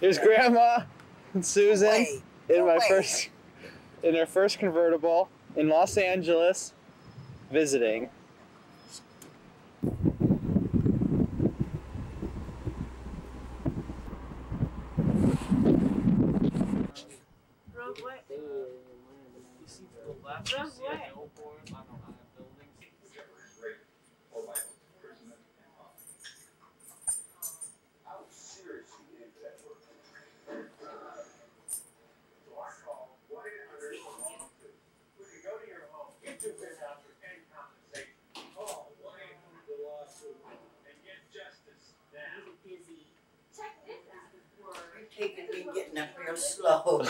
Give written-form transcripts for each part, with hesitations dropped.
Here's Grandma and Susan in her first convertible in Los Angeles, visiting. Road what? You see to the left, you see a billboard. I don't know, buildings. Taking me getting up real slow.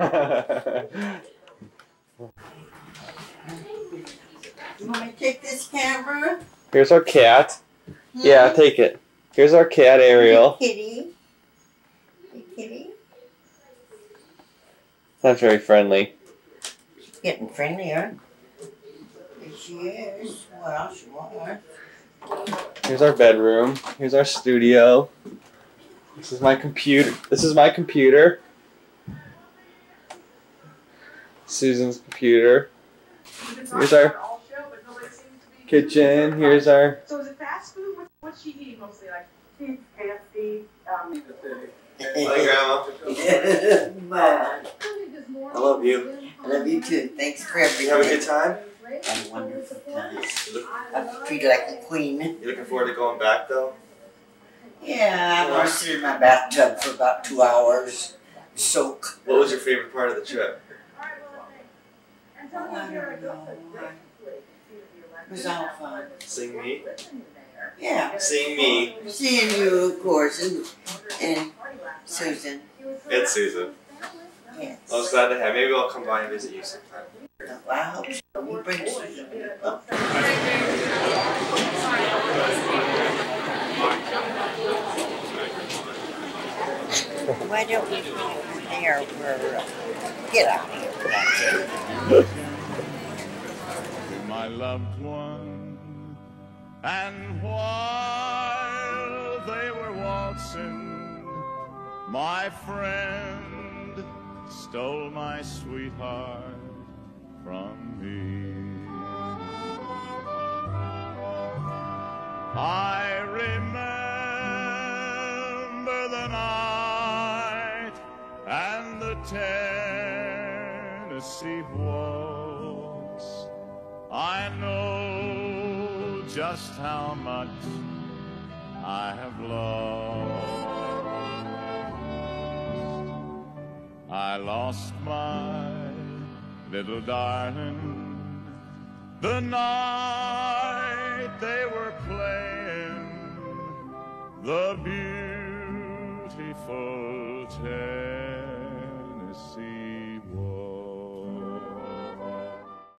You want me to take this camera? Here's our cat. Yeah, take it. Here's our cat, Ariel. Hey, kitty. Hey, kitty. Not very friendly. She's getting friendlier. There she is. Well, she was. Here's our bedroom. Here's our studio. This is my computer. Susan's computer. Here's our kitchen. Here's our. So is it fast food? What's she eating mostly? Like KFC? Hi, Grandma. I love you. I love you too. Thanks for everything. You have a good time? Had a wonderful time. I feel like a queen. You looking forward to going back though? Yeah, I want to sit in my bathtub for about 2 hours. Soak. What was your favorite part of the trip? Oh, I don't know. It was all fun. Seeing me? Yeah. Seeing me. Seeing you, of course, and Susan. It's Susan. Yes. I was glad to have. Maybe I'll come by and visit you sometime. Well, I hope so. You bring Susan. Why don't we go there where get out of here, that's it. My loved one, and while they were waltzing, my friend stole my sweetheart from me. I remember the night and the Tennessee waltz. I know just how much I have lost. I lost my little darling the night they were playing the beautiful Tennessee waltz.